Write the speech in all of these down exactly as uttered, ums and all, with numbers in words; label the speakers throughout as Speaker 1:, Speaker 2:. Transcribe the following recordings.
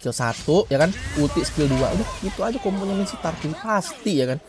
Speaker 1: skill satu ya kan, ulti skill dua, udah gitu aja kombonya Minsitar tuh pasti ya kan.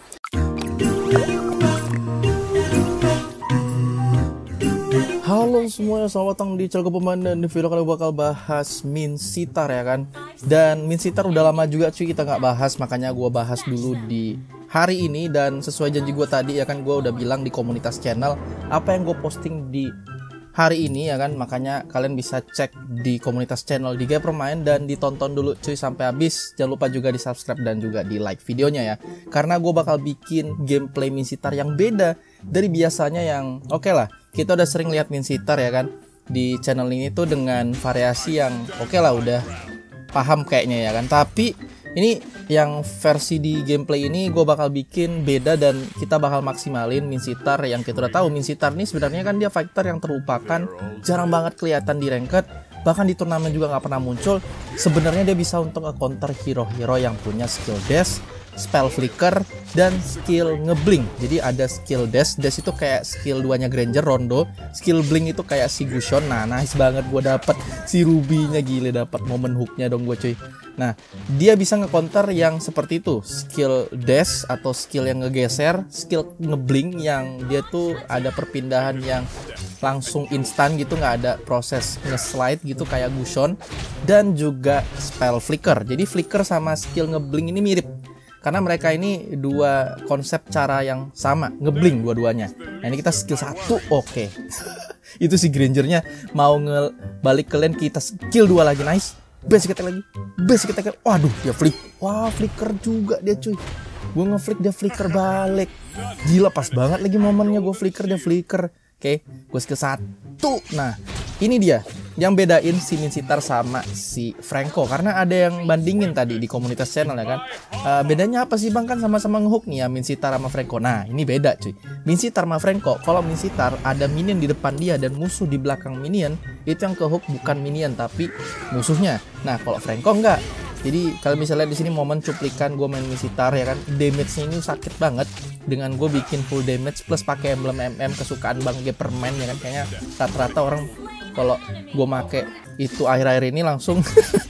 Speaker 1: Halo semuanya, selamat datang di channel Pemain, dan di video kali ini bakal bahas Minsitar ya kan. Dan Minsitar udah lama juga cuy kita nggak bahas, makanya gue bahas dulu di hari ini. Dan sesuai janji gue tadi ya kan, gue udah bilang di komunitas channel apa yang gue posting di hari ini ya kan, makanya kalian bisa cek di komunitas channel di Gaya Permain dan ditonton dulu cuy sampai habis. Jangan lupa juga di subscribe dan juga di like videonya ya, karena gue bakal bikin gameplay Minsitar yang beda dari biasanya. Yang oke okay lah, kita udah sering lihat Minsitar ya kan di channel ini tuh dengan variasi yang oke okay lah, udah paham kayaknya ya kan. Tapi ini yang versi di gameplay ini gue bakal bikin beda, dan kita bakal maksimalin Minsitar yang kita udah tahu. Minsitar ini sebenarnya kan dia fighter yang terlupakan, jarang banget kelihatan di ranked, bahkan di turnamen juga nggak pernah muncul. Sebenarnya dia bisa untuk nge-counter hero-hero yang punya skill dash, spell flicker, dan skill ngeblink. Jadi ada skill dash, dash itu kayak skill duanya Granger Rondo, skill blink itu kayak si Gusion. Nah nice banget gue dapet si Ruby-nya, gile dapet momen hooknya dong gue cuy. Nah dia bisa nge-counter yang seperti itu, skill dash atau skill yang ngegeser, skill ngeblink yang dia tuh ada perpindahan yang langsung instan gitu, nggak ada proses nge-slide gitu kayak Gusion, dan juga spell flicker. Jadi flicker sama skill ngeblink ini mirip, karena mereka ini dua konsep cara yang sama, ngeblink dua-duanya. Nah ini kita skill satu, oke okay. Itu si Grangernya mau ngebalik ke lane, kita skill dua lagi, nice. Basic attack lagi, basic attack, waduh dia flick, wah flicker juga dia cuy. Gue ngeflick dia flicker balik, gila pas banget lagi momennya gue flicker dia flicker. Oke okay, gue skill satu. Nah ini dia yang bedain si Minsitar sama si Franco, karena ada yang bandingin tadi di komunitas channel ya kan. Uh, bedanya apa sih bang, kan sama-sama ngehook nih ya Minsitar sama Franco. Nah ini beda cuy, Minsitar sama Franco. Kalau Minsitar ada minion di depan dia dan musuh di belakang minion, itu yang kehook bukan minion tapi musuhnya. Nah kalau Franco enggak. Jadi kalau misalnya di sini momen cuplikan gue main Minsitar ya kan, damage-nya ini sakit banget dengan gue bikin full damage plus pakai emblem M M kesukaan Bang Gaya Permain ya kan. Kayaknya rata-rata orang kalau gue make itu akhir-akhir ini langsung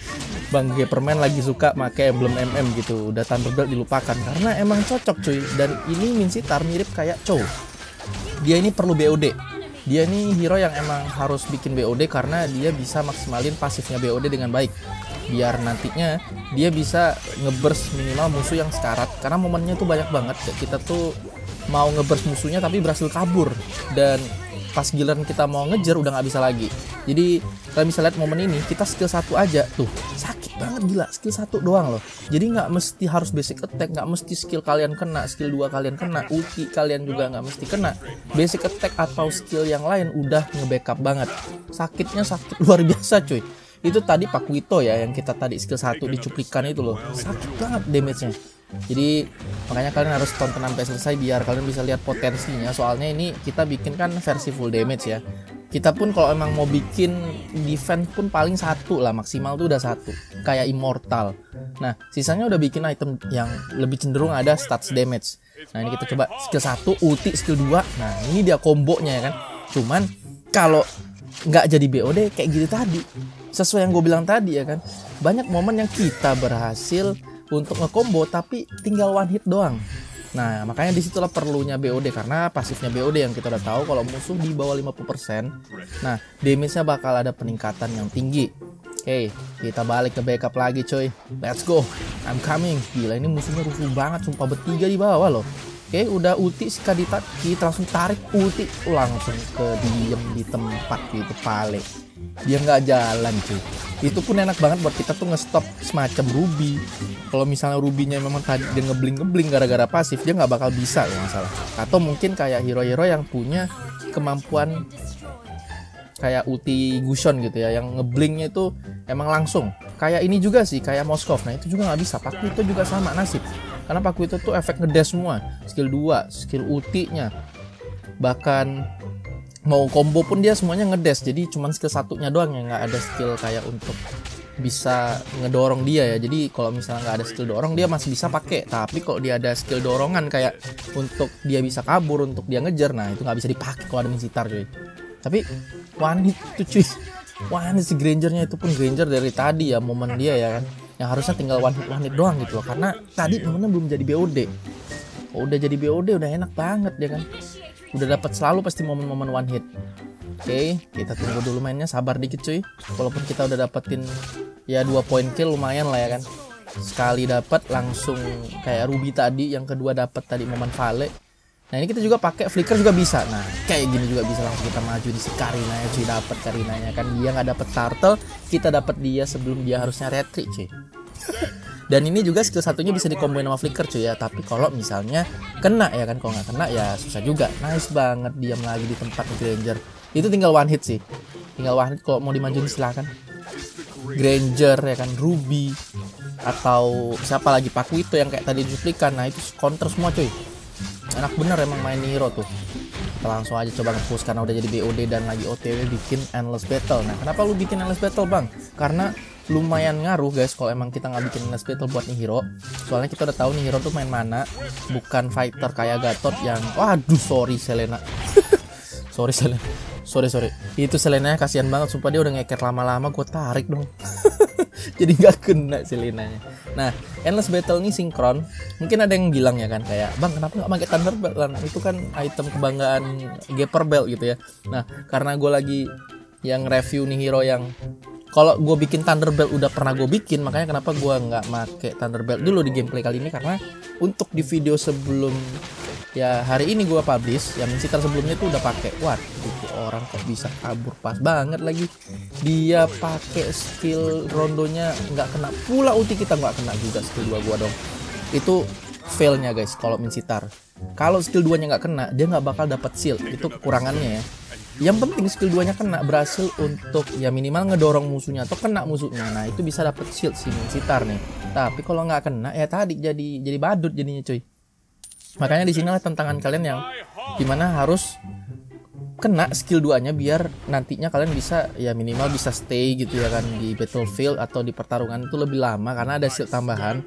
Speaker 1: Bang Gaya Permain lagi suka make emblem M M gitu, udah Thunderbelt dilupakan karena emang cocok cuy. Dan ini Minsitar mirip kayak Chow, dia ini perlu B O D. Dia ini hero yang emang harus bikin B O D karena dia bisa maksimalin pasifnya B O D dengan baik, biar nantinya dia bisa ngeburst minimal musuh yang sekarat. Karena momennya tuh banyak banget, kita tuh mau ngeburst musuhnya tapi berhasil kabur, dan pas giliran kita mau ngejar udah nggak bisa lagi. Jadi kalian bisa lihat momen ini, kita skill satu aja tuh sakit banget, gila skill satu doang loh. Jadi nggak mesti harus basic attack, nggak mesti skill kalian kena, skill dua kalian kena, ulti kalian juga nggak mesti kena. Basic attack atau skill yang lain udah nge-backup banget. Sakitnya sakit luar biasa cuy. Itu tadi Pakuito ya yang kita tadi skill satu dicuplikan itu loh, sakit banget damage-nya. Jadi makanya kalian harus tonton sampai selesai biar kalian bisa lihat potensinya. Soalnya ini kita bikin kan versi full damage ya. Kita pun kalau emang mau bikin defense pun paling satu lah, maksimal tuh udah satu, kayak Immortal. Nah sisanya udah bikin item yang lebih cenderung ada stats damage. Nah ini kita coba skill satu, ulti skill dua. Nah ini dia kombonya ya kan. Cuman kalau nggak jadi B O D kayak gitu tadi, sesuai yang gue bilang tadi ya kan, banyak momen yang kita berhasil untuk ngekombo tapi tinggal one hit doang. Nah makanya disitulah perlunya B O D, karena pasifnya B O D yang kita udah tahu kalau musuh di bawah lima puluh persen, nah damage-nya bakal ada peningkatan yang tinggi. Oke, kita balik ke backup lagi coy, let's go, I'm coming. Gila ini musuhnya rusuh banget, sumpah bertiga di bawah loh. Oke udah ulti si Kadita, kita langsung tarik ulti, langsung ke diem di tempat gitu pale, dia nggak jalan cuy. Itu pun enak banget buat kita tuh nge-stop semacam Ruby. Kalau misalnya Ruby-nya memang tadi dia ngebling-ngebling gara-gara pasif, dia nggak bakal bisa kalau nggak salah. Atau mungkin kayak hero-hero yang punya kemampuan kayak ulti Gusion gitu ya, yang ngeblingnya itu emang langsung. Kayak ini juga sih, kayak Moskov. Nah itu juga nggak bisa. Pakuito juga sama nasib, karena Pakuito tuh efek ngedash semua, skill dua, skill ultinya, bahkan mau combo pun dia semuanya ngedash. Jadi cuman skill satunya doang yang nggak ada skill kayak untuk bisa ngedorong dia ya. Jadi kalau misalnya nggak ada skill dorong dia masih bisa pakai, tapi kalau dia ada skill dorongan kayak untuk dia bisa kabur, untuk dia ngejar, nah itu nggak bisa dipakai kalau ada Minsitar cuy. Tapi one hit tuh cuy, one hit si Grangernya, itu pun Granger dari tadi ya momen dia ya kan. yang harusnya tinggal one hit one hit doang gitu loh, karena tadi momennya belum jadi B O D. Oh, udah jadi B O D udah enak banget ya kan, udah dapat selalu pasti momen-momen one hit. Oke, kita tunggu dulu mainnya, sabar dikit cuy. Walaupun kita udah dapetin ya dua point kill lumayan lah ya kan, sekali dapat langsung kayak Ruby tadi, yang kedua dapat tadi momen Vale. Nah ini kita juga pakai flicker juga bisa. Nah kayak gini juga bisa langsung kita maju di si Karina ya cuy, dapat Karinanya kan, dia nggak dapet turtle, kita dapat dia sebelum dia harusnya retreat cuy. Dan ini juga skill satunya bisa dikomboin sama flicker cuy ya, tapi kalau misalnya kena ya kan, kalau nggak kena ya susah juga. Nice banget, diam lagi di tempat Granger. Itu tinggal one hit sih, tinggal one hit. Kalau mau dimajuin silahkan. Granger ya kan, Ruby atau siapa lagi, Paku itu yang kayak tadi dicuplikan. Nah itu counter semua cuy. Enak bener emang main hero tuh. Kita langsung aja coba nge-push karena udah jadi B O D dan lagi O T W bikin endless battle. Nah kenapa lu bikin endless battle bang? Karena lumayan ngaruh guys kalau emang kita nggak bikin endless battle buat nih hero. Soalnya kita udah tahu nih hero tuh main mana, bukan fighter kayak Gatot yang waduh sorry Selena. sorry Selena. Sorry sorry. Itu Selena kasihan banget, sumpah dia udah ngeker lama-lama, gue tarik dong. Jadi nggak kena Selenanya. Nah, endless battle ini sinkron. Mungkin ada yang bilang ya kan kayak, "Bang, kenapa nggak pakai Thunderbelt kan? Itu kan item kebanggaan Gapper Belt gitu ya." Nah, karena gue lagi yang review nih hero yang kalau gue bikin Thunderbelt udah pernah gue bikin, makanya kenapa gue nggak make Thunderbelt dulu di gameplay kali ini, karena untuk di video sebelum ya hari ini gue publish, yang Minsitar sebelumnya tuh udah pakai. Wah, itu orang kok bisa kabur pas banget lagi. Dia pakai skill rondonya nggak kena pula, ulti kita nggak kena juga skill dua gua dong. Itu failnya guys kalau Minsitar. Kalau skill duanya nggak kena, dia nggak bakal dapat shield. Itu kekurangannya ya. Yang penting skill duanya kena, berhasil untuk ya minimal ngedorong musuhnya atau kena musuhnya. Nah itu bisa dapat shield si Minsitar nih. Tapi kalau nggak kena ya tadi jadi jadi badut jadinya cuy. Makanya di sinilah tantangan kalian yang dimana harus kena skill duanya biar nantinya kalian bisa ya minimal bisa stay gitu ya kan di battlefield atau di pertarungan itu lebih lama karena ada shield tambahan.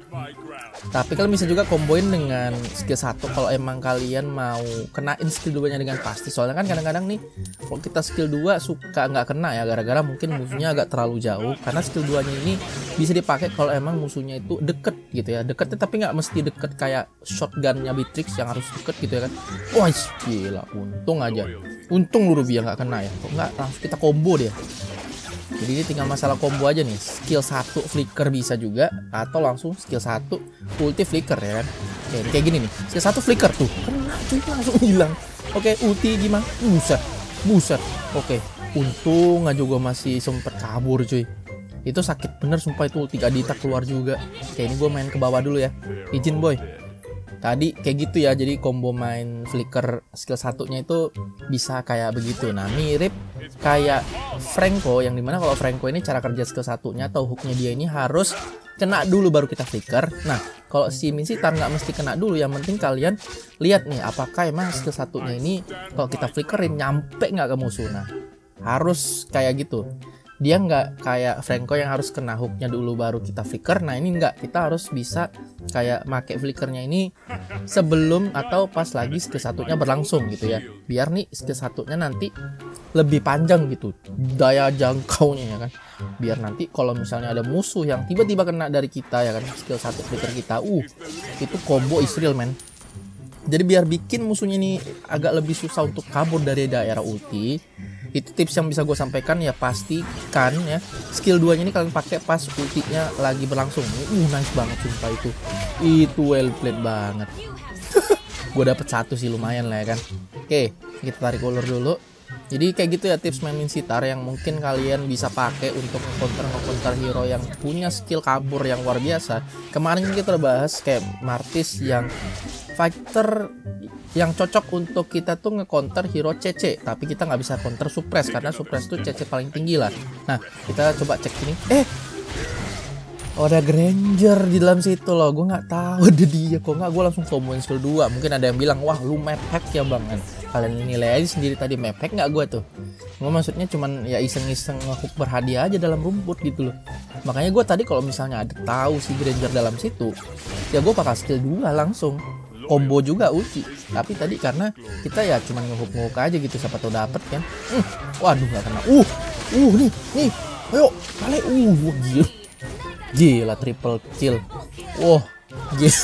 Speaker 1: Tapi kalian bisa juga komboin dengan skill satu kalau emang kalian mau kenain skill duanya dengan pasti. Soalnya kan kadang-kadang nih kalau kita skill dua suka nggak kena ya gara-gara mungkin musuhnya agak terlalu jauh, karena skill duanya ini bisa dipakai kalau emang musuhnya itu deket gitu ya. Deketnya tapi nggak mesti deket kayak shotgunnya Beatrix yang harus deket gitu ya kan. Wah gila, untung aja. Untung lu Ruby nggak kena ya. Kok nggak langsung kita combo dia. Jadi ini tinggal masalah combo aja nih. Skill satu flicker bisa juga, atau langsung skill satu ulti flicker ya kan. Oke, kayak gini nih. Skill satu flicker tuh kena cuy, langsung hilang. Oke, ulti gimana? Buset. Buset. Oke, untung aja gue masih sempet kabur cuy. Itu sakit bener sumpah, itu ulti Adita keluar juga. Oke, ini gue main ke bawah dulu ya. Izin boy. Tadi kayak gitu ya, jadi combo main flicker skill satunya itu bisa kayak begitu. Nah mirip kayak Franco, yang dimana kalau Franco ini cara kerja skill satunya atau hooknya dia ini harus kena dulu baru kita flicker. Nah kalau si Minsitar nggak mesti kena dulu, yang penting kalian lihat nih apakah emang skill satunya ini kalau kita flickerin nyampe nggak ke musuh. Nah harus kayak gitu. Dia nggak kayak Franco yang harus kena hooknya dulu baru kita flicker. Nah ini nggak, kita harus bisa kayak make flickernya ini sebelum atau pas lagi skill satunya berlangsung gitu ya, biar nih skill satunya nanti lebih panjang gitu daya jangkaunya ya kan, biar nanti kalau misalnya ada musuh yang tiba-tiba kena dari kita ya kan skill satu flicker kita, uh itu combo Israel man. Jadi biar bikin musuhnya ini agak lebih susah untuk kabur dari daerah ulti, itu tips yang bisa gue sampaikan ya, pastikan ya skill duanya ini kalian pakai pas ultinya lagi berlangsung. Uh nice banget sumpah itu. Itu well played banget. Gue dapet satu sih lumayan lah ya kan. Oke, kita tarik ulur dulu. Jadi kayak gitu ya tips main Minsitar yang mungkin kalian bisa pakai untuk counter-counter hero yang punya skill kabur yang luar biasa. Kemarin kita udah bahas kayak Martis yang fighter yang cocok untuk kita tuh nge-counter hero C C, tapi kita nggak bisa counter suppress karena suppress tuh C C paling tinggi lah. Nah kita coba cek ini. Eh oh, ada Granger di dalam situ loh, gue nggak tahu ada dia. Kok nggak gue langsung comboin skill dua. Mungkin ada yang bilang wah lu map hack ya bang kan. Kalian nilai aja sendiri tadi map hack nggak gue tuh. Gue maksudnya cuman ya iseng-iseng ngehook berhadiah aja dalam rumput gitu loh. Makanya gue tadi kalau misalnya ada tahu si Granger dalam situ, ya gue pakai skill dua langsung. Combo juga ulti. Tapi tadi karena kita ya cuman ngehook-ngehook aja gitu, siapa tahu dapet kan. Hmm, waduh nggak kena. Uh, uh nih, nih, ayo kali, uh, gila. Gila triple kill. Wow, gila.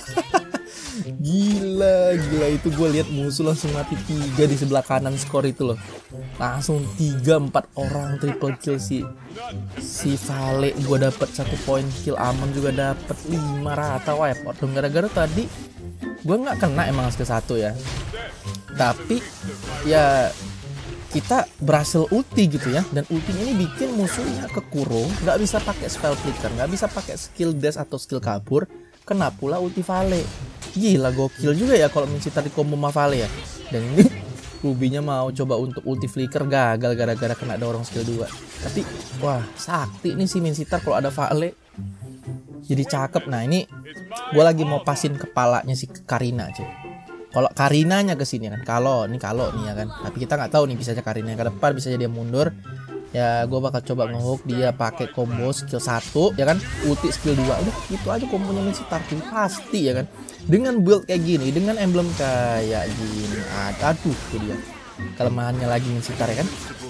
Speaker 1: Gila, gila itu gue lihat musuh langsung mati tiga di sebelah kanan skor itu loh. Langsung tiga empat orang triple kill si si Vale. Gue dapet satu poin kill, Amon juga dapet lima rata wipeout. Dong gara-gara tadi gue nggak kena emang skill satu ya. Tapi ya kita berhasil ulti gitu ya, dan ulti ini bikin musuhnya kekurung, nggak bisa pakai spell flicker, nggak bisa pakai skill dash atau skill kabur, kena pula ulti Vale. Gila gokil juga ya kalau Minsittar di combo sama Vale ya. Dan ini Ruby-nya mau coba untuk ulti flicker, gagal gara-gara kena dorong skill dua. Tapi wah sakti nih si Minsittar kalau ada Vale, jadi cakep. Nah ini gue lagi mau pasin kepalanya si Karina cuy. Kalau Karinanya ke sini kan, kalau ini kalau nih ya kan. Tapi kita nggak tahu nih, bisa aja Karina ke depan, bisa aja dia mundur. Ya gue bakal coba ngehook dia pakai combo skill satu ya kan, ulti skill dua. Udah itu aja kombonya Minsittar pasti ya kan. Dengan build kayak gini, dengan emblem kayak gini, aduh itu dia kelemahannya lagi Minsittar ya kan.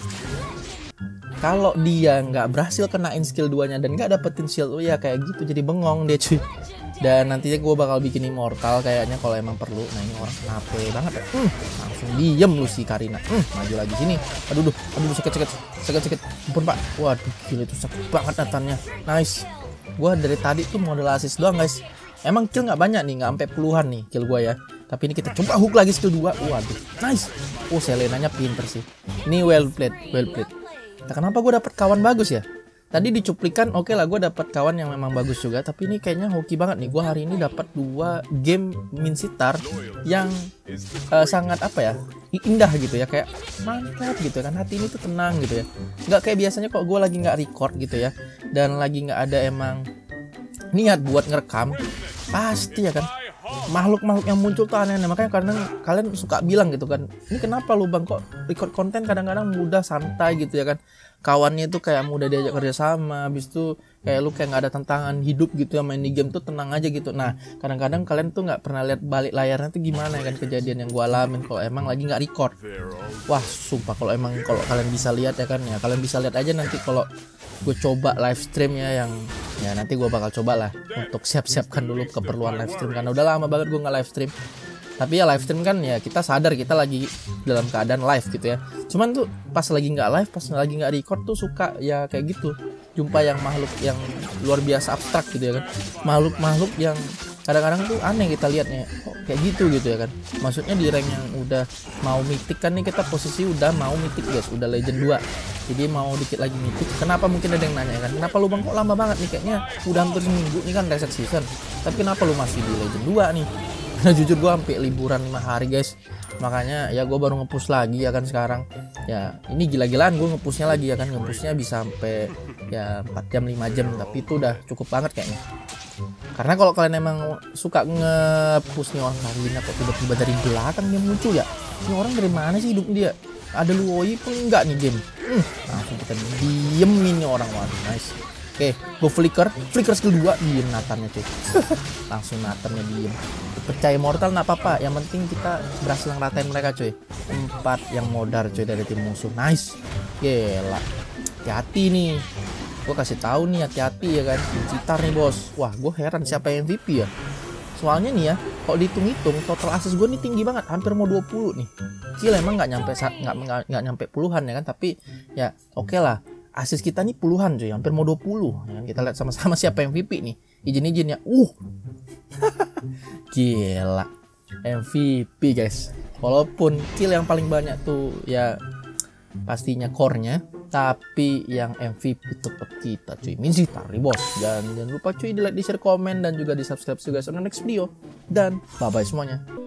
Speaker 1: Kalau dia nggak berhasil kenain skill duanya dan nggak dapetin shield, oh ya kayak gitu jadi bengong dia cuy. Dan nantinya gue bakal bikin immortal kayaknya kalau emang perlu. Nah ini orang kenapa banget ya. Hmm, langsung diem lu si Karina. Hmm, maju lagi sini. Aduh, aduh, aduh, sakit, sakit, sakit, sakit. Ampun pak. Waduh, gila itu sakit banget natannya. Nice. Gue dari tadi tuh model assist doang guys. Emang kill nggak banyak nih, nggak sampai puluhan nih kill gue ya. Tapi ini kita coba hook lagi skill dua. Waduh, nice. Oh Selenanya pinter sih. Ini well played, well played. Nah kenapa gue dapet kawan bagus ya? Tadi dicuplikan oke okay lah, gue dapat kawan yang memang bagus juga, tapi ini kayaknya hoki banget nih. Gue hari ini dapat dua game Minsittar yang uh, sangat apa ya, indah gitu ya, kayak mantap gitu kan, hati ini tuh tenang gitu ya. Nggak kayak biasanya kok gue lagi nggak record gitu ya, dan lagi nggak ada emang niat buat ngerekam, pasti ya kan makhluk-makhluk yang muncul tuh aneh-aneh. Makanya kadang kalian suka bilang gitu kan, ini kenapa lu bang kok record konten kadang-kadang mudah santai gitu ya kan, kawannya itu kayak mudah diajak kerja sama, habis itu kayak lu kayak nggak ada tantangan hidup gitu ya, main di game tuh tenang aja gitu. Nah kadang-kadang kalian tuh nggak pernah lihat balik layarnya tuh gimana ya kan, kejadian yang gua alamin kalau emang lagi nggak record. Wah sumpah kalau emang kalau kalian bisa lihat ya kan, ya kalian bisa lihat aja nanti kalau gue coba live streamnya, yang ya nanti gue bakal coba lah untuk siap-siapkan dulu keperluan live stream karena udah lama banget gue nggak live stream. Tapi ya live stream kan ya kita sadar kita lagi dalam keadaan live gitu ya. Cuman tuh pas lagi nggak live, pas lagi nggak record tuh suka ya kayak gitu, jumpa yang makhluk yang luar biasa abstrak gitu ya kan, makhluk-makhluk yang kadang-kadang tuh aneh kita liatnya, kok kayak gitu gitu ya kan. Maksudnya di rank yang udah mau mythic kan nih, kita posisi udah mau mythic guys, udah legend dua, jadi mau dikit lagi mythic. Kenapa mungkin ada yang nanya kan, kenapa lu bang kok lama banget nih, kayaknya udah hampir seminggu nih kan reset season, tapi kenapa lu masih di legend dua nih? Karena jujur gue sampai liburan lima hari guys, makanya ya gue baru ngepush lagi ya kan sekarang. Ya ini gila-gilaan gue ngepushnya lagi ya kan, ngepushnya bisa sampai ya empat jam lima jam, tapi itu udah cukup banget kayaknya. Karena kalau kalian emang suka nge-push nih orang Karina kok tiba-tiba dari belakang dia muncul ya, ini orang dari mana sih hidup dia? Ada Luoyi pun enggak nih game. Hmm, langsung kita diemin nih orang. Waduh nice. Oke, go flicker, flicker skill dua, diem Nathannya cuy. Langsung Nathannya diem. Percaya mortal nggak apa-apa, yang penting kita berhasil ngeratain mereka cuy. Empat yang modar cuy dari tim musuh. Nice. Gila. Hati-hati nih. Gue kasih tahu nih hati-hati ya kan. Minsittar nih bos. Wah, gue heran siapa yang M V P ya. Soalnya nih ya, kalau dihitung-hitung total assist gue nih tinggi banget, hampir mau dua puluh nih. Gila emang nggak nyampe nggak nggak nyampe puluhan ya kan, tapi ya oke okay lah. Assist kita nih puluhan cuy, hampir mau dua puluh ya kan? Kita lihat sama-sama siapa yang M V P nih. Izin-izin ya. Uh. Gila. M V P guys. Walaupun kill yang paling banyak tuh ya pastinya core-nya, tapi yang M V P tetap kita cuy, Minsittar bos. Dan jangan lupa cuy di like, di share, komen, dan juga di subscribe juga guys on the next video. Dan bye bye semuanya.